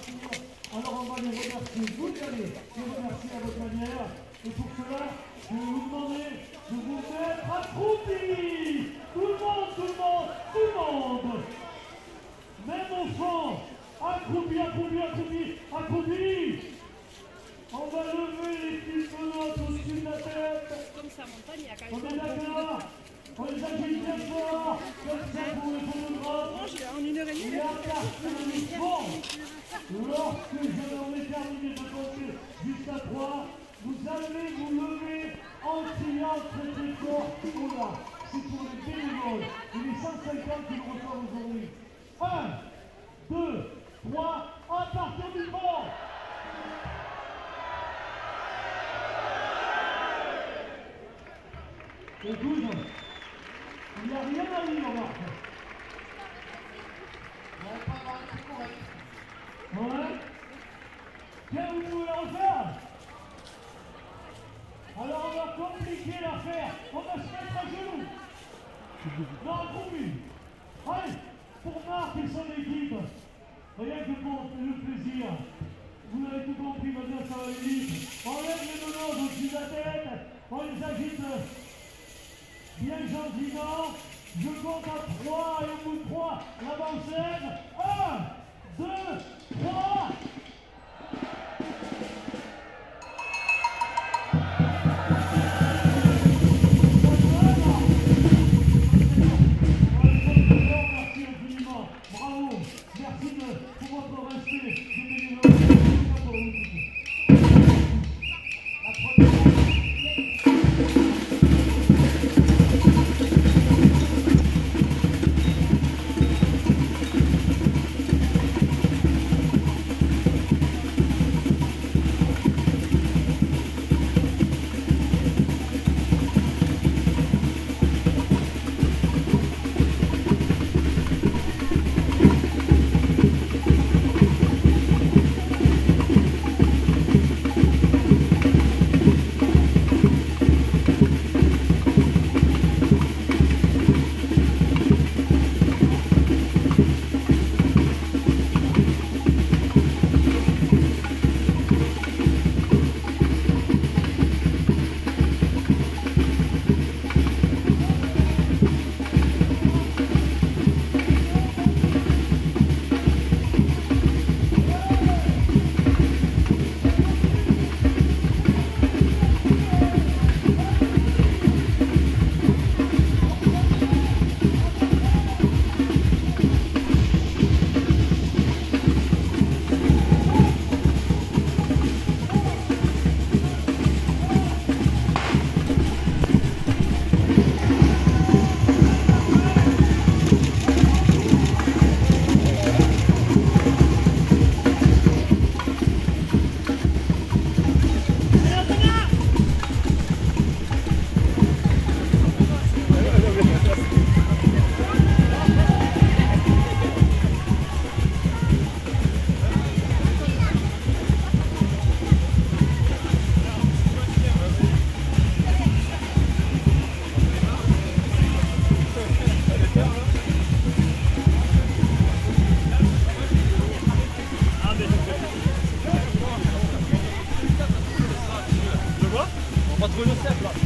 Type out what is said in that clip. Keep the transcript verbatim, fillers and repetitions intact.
partir. Alors on va les remercier, vous allez les remercier à votre manière. Et pour cela, je vais vous demander de vous mettre accroupis. Tout le monde, tout le monde, tout le monde. Même enfant, accroupi, accroupi, accroupi, accroupi. On va lever les petites menottes au-dessus de la tête. Comme ça monte pas, il y a quand On même est d'accord. On les agite bien fort, comme ça pour les photographes. en une heure et demie. Et à partir du fond, lorsque j'en ai terminé de compter jusqu'à trois, vous allez vous lever en criant très très fort. Oula, c'est pour les bénévoles. Et les cent cinquante qui nous reçoivent aujourd'hui. un, deux, trois, à partir du fond. Écoute, il n'y a rien à dire, Marc. Ouais. Tiens, vous pouvez la refaire. Alors on va compliquer l'affaire. On va se mettre à genoux. Non, accroupi. Allez, pour Marc et son équipe, rien que pour le plaisir. Vous avez tout compris, maintenant ça va aller vite. On lève les menottes au-dessus de la tête. On les agite bien gentiment. Je compte à trois et au bout de trois, l'avant-scène. un, deux, trois. Merci infiniment. Bravo. Merci de, pour votre respect. On va trouver le cercle là.